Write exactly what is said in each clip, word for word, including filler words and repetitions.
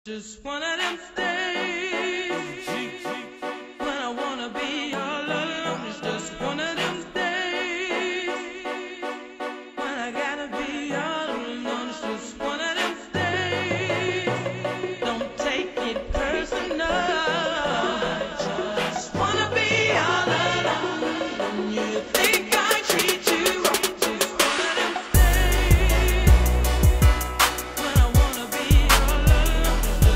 Just one of them days when I wanna be all alone. It's just one of them days when I gotta be all alone. It's just one of them days. Don't take it personal. Just wanna be all alone. When you think I treat you right, just one of them days when I wanna be all alone.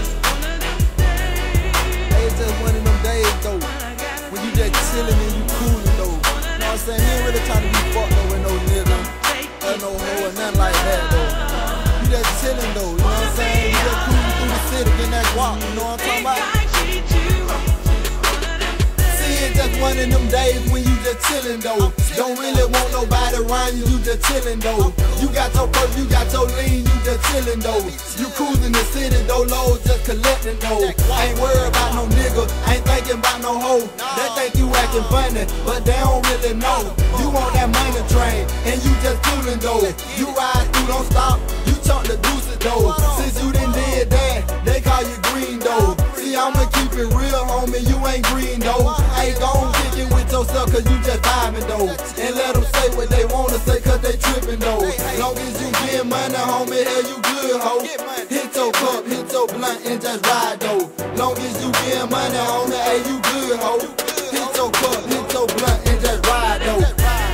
When you just chillin' and you coolin' though. You know what I'm saying? You ain't really trying to be fucked up with no nigga or no hoe or nothing like that though. You just chillin' though, you know what I'm saying? You just cruising through the city, getting that guap, you know what I'm talking about? See, it's just one of them days when you just chillin' though. Don't really want nobody around you, you just chillin' though. You got your perk, you got your lean, you just chillin' though. You cruising the city though, low, just collecting though. Ain't worried about no nigga, ain't thinking about no hoe. They think you acting funny, but they don't really know. You on that money train, and you just coolin' though. You ride through, don't stop, you chunk the deuces though. Since you done did that, they call you green though. See, I'ma keep it real, homie, you ain't green though. Ain't gon' kick it with yourself, cause you just vibing though. And let them say what they wanna say, cause they trippin' though. Long as you get money, homie, hell you good, ho. Hit your cup, hit your blunt, and just ride though. Long as you get money, homie, hey, you good, ho. Hit your cup, hit your blunt, and just ride though.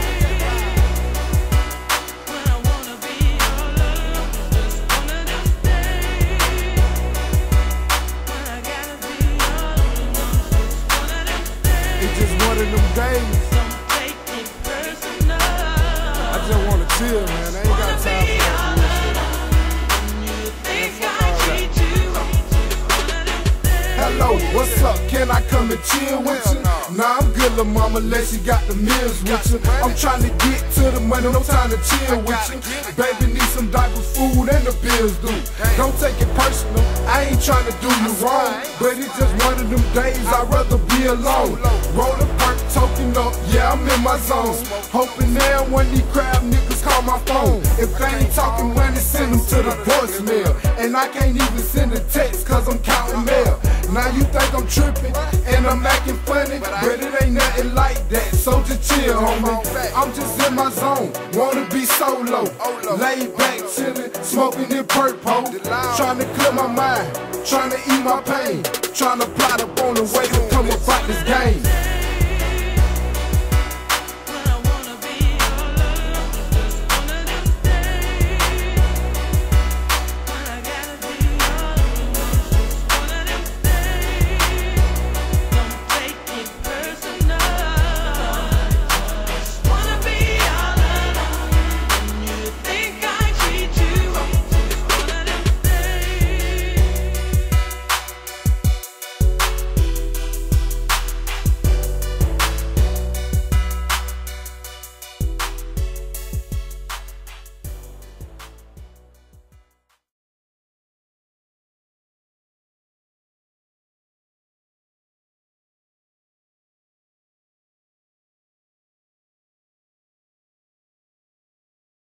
It's just one of them days. I just wanna chill, man. I ain't got time for that bullshit. Hello, what's up? Can I come and chill with you? Nah, I'm good, lil' mama, unless you got the meals with you. I'm trying to get to the money, no time to chill with you. Baby, need some diapers, food, and the bills due. Don't take it personal, I ain't trying to do you wrong, but it's just one of them days I'd rather be alone. Roll a perk, token up, yeah, I'm in my zone. Hoping now one of these crab niggas call my phone. If they ain't talking money, send them to the voicemail. And I can't even send a text cause I'm counting mail. Now you think I'm tripping and I'm acting funny, but it ain't nothing like that, so just chill, homie. I'm just in my zone, wanna be solo. Laid back, chillin', smoking in purple. Tryna clear my mind, tryna eat my pain, tryna plot up on the way to come about this game.